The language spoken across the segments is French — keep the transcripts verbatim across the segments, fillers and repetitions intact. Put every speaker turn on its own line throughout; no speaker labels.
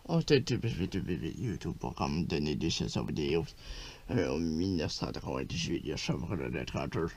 On était YouTube.com donner des chansons vidéo euh, en mille neuf cent quatre-vingt-dix-huit, il y a chambre de littérature.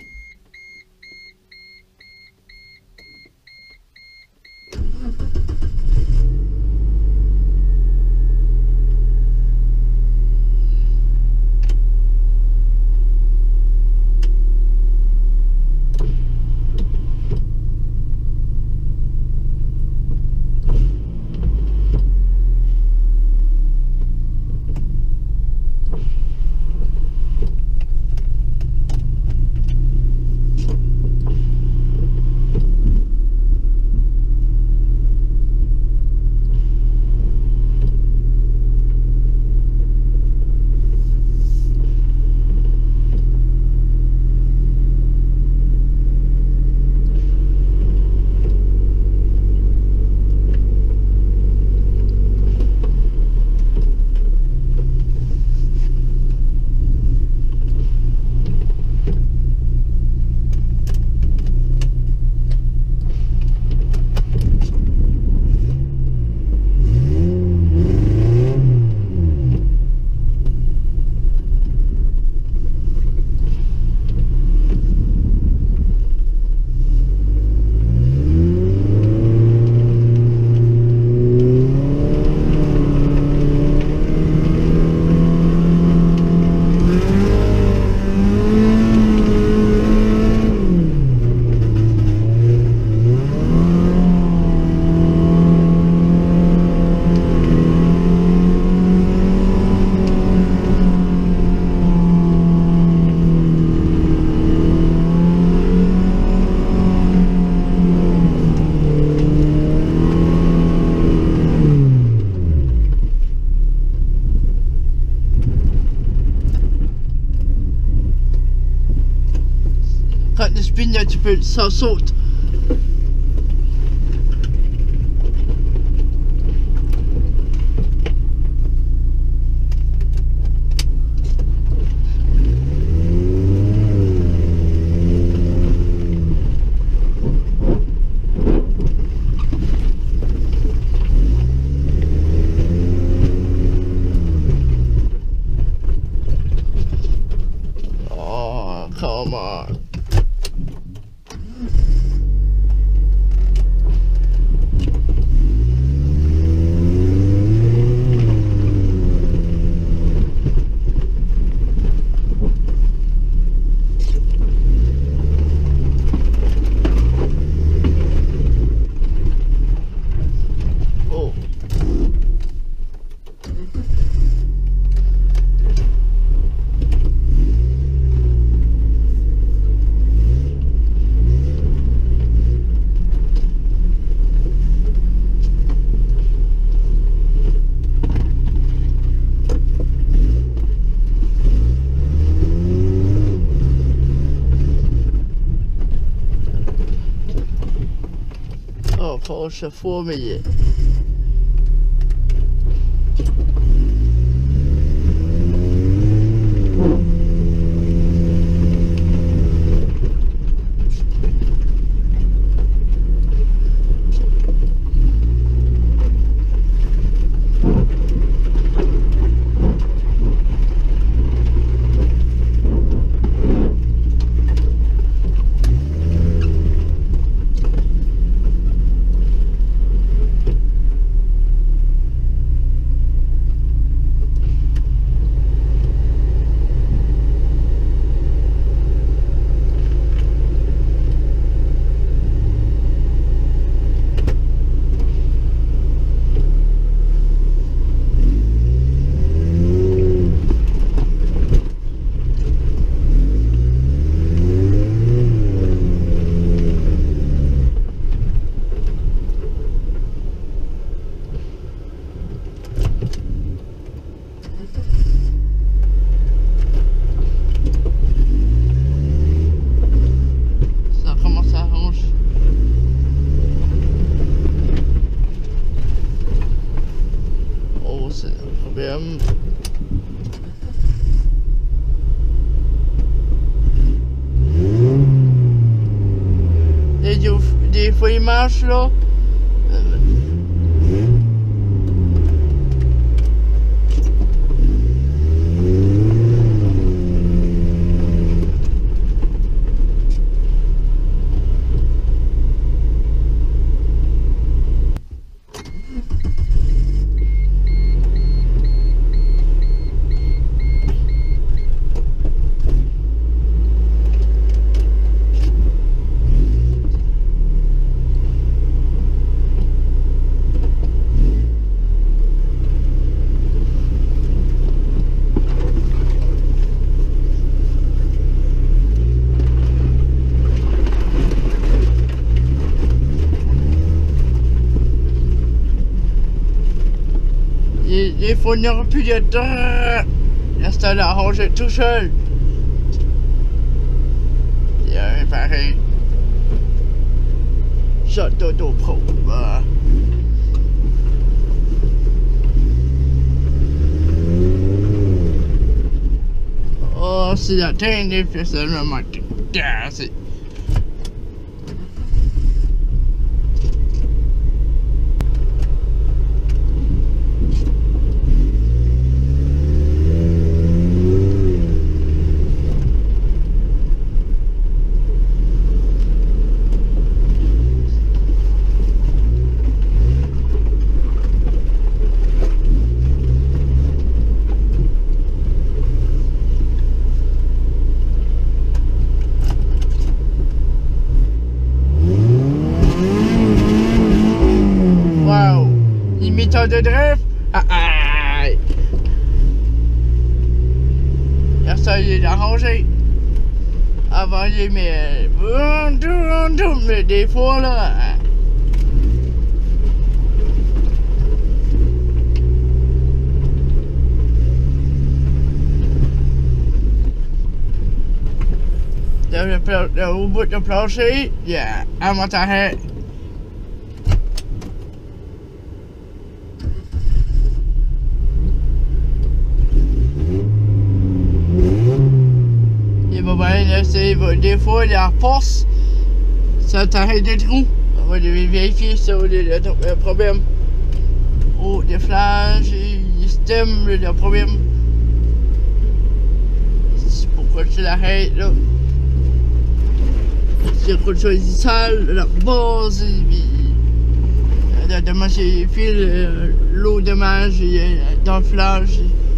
Quand tu spins un petit peu, ça saute. Oh, come on. Oh. Oh, falsche Folie. Ça commence à arranger. Oh, c'est un problème. Des, des fois, il marche là. Il, il faut n'y aura plus de temps. Installer à ranger tout seul. Il a réparé. Château d'eau propre. Oh, c'est la tête fait seulement ma tête. De drift. Ah, ah. Là, ça y est, arrangé. Avant, il y mes mes défauts là. Au bout du plancher, il y a un montage. Des fois, il y a force, ça t'arrête des trous. On va vérifier si il y a un problème. Oh, des flashs, des systèmes, il y a un problème. C'est pourquoi je l'arrête là. C'est quelque chose de sale, la base, il y a dommage, il file, l'eau dommage, dans le flash.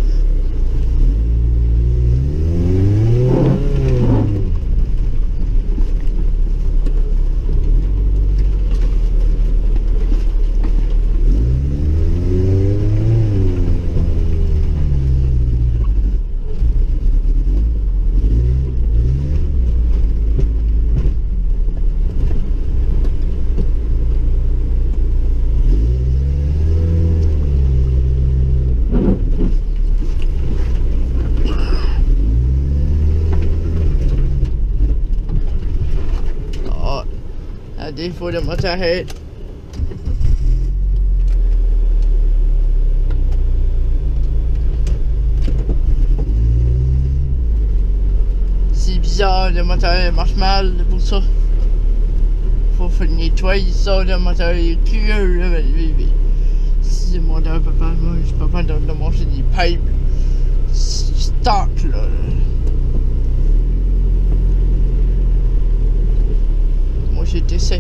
Défaut de motorhead. C'est bizarre, le motorhead marche mal pour ça. Faut faire nettoyer ça, le motorhead curieux. Si mon papa, moi je peux pas de manger des pipes. Stock là. J'ai essayé.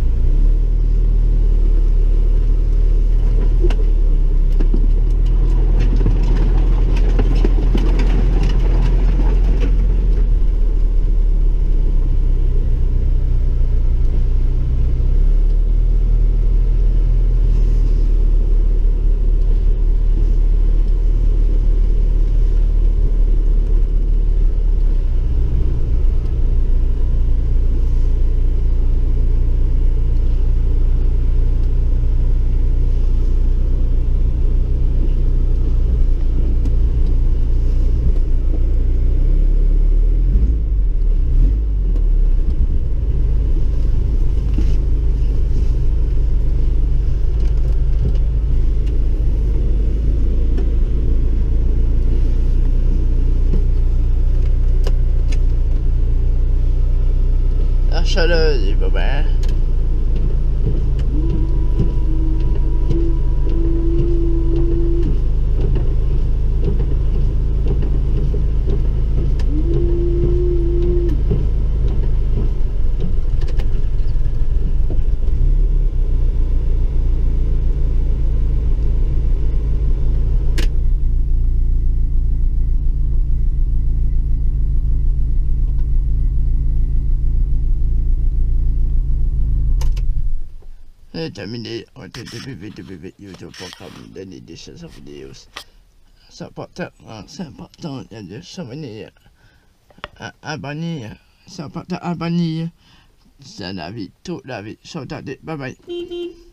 Chaleur, il va bien. Terminé, on était w w w point youtube point com, donner des choses en vidéo. C'est important, c'est important, il y a des souvenirs à abonner, c'est important à abonner. C'est la vie, toute la vie, bye bye.